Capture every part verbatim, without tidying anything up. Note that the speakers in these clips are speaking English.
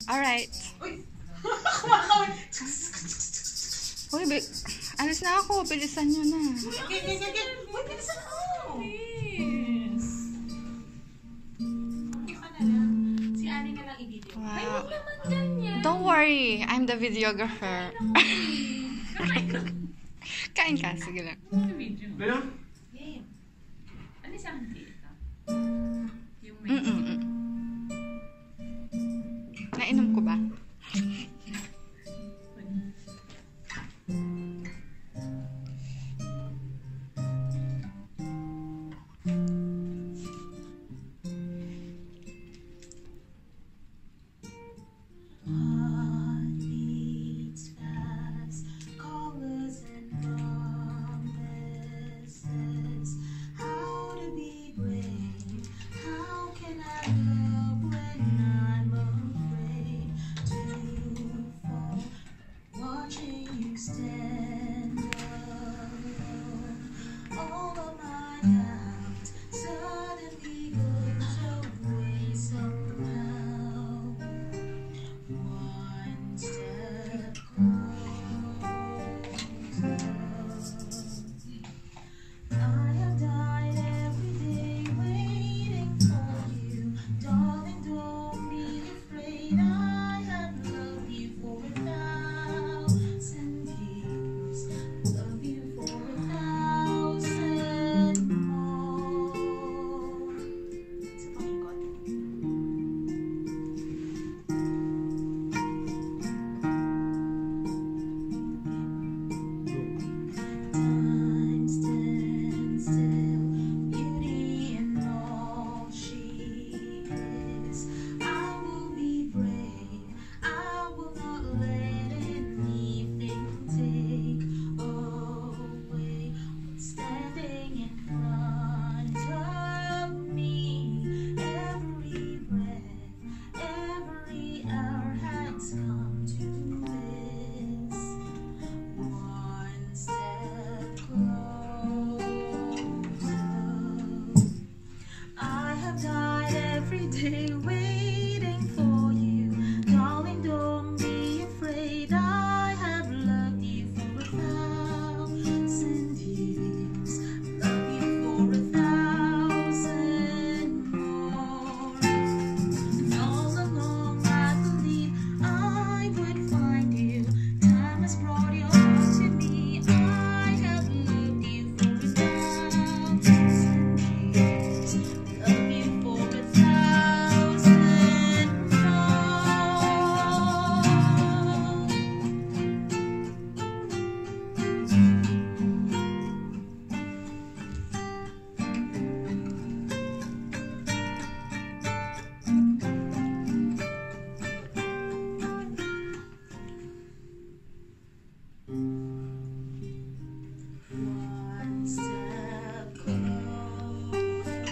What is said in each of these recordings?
Alright. Uy! Kumakawin! Uy, bi- alis na ako. Bilisan nyo na. Uy, okay, okay, okay. Uy, bilisan ako! Please. Okay ka na lang. Si Ani na lang i-video. Ay, Wow. huwag naman ganyan. Don't worry. I'm the videographer. Kakain ka. Kain ka. Sige lang. Ano video? Ano? Game. Ano sa akin dito? Yung may... Mm-mm. Nainom ko ba? Heartbeats fast, colors and promises. How to be brave? How can I love when I'm afraid to fall? Watching you stand alone, all of my doubts suddenly goes away somehow. One step closer. I have died every day waiting for you. Darling, don't be afraid. I have loved you for a thousand years. Love you for a thousand more. Sa pakikot. Time stands still, beauty and all she is. I will be brave, I will not let anything take away what's standing in front of me. Every breath, every hour has come to this. One step closer. I have died every day waiting for you. Darling, don't be afraid. I have loved you for a thousand years. Love you for a thousand more. And all along I believe I would find you. Time has brought you to me. I have loved you for a thousand years. Love you for a thousand One step closer.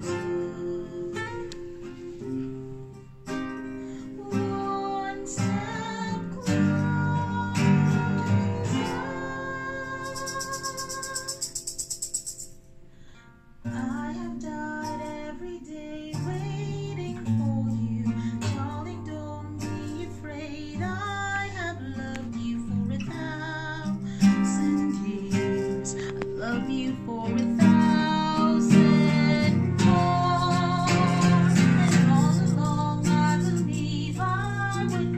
One step closer. I have died every day waiting for you. Darling, don't be afraid. I have loved you for a thousand years. I love you for a thousand more. And all along I believe I would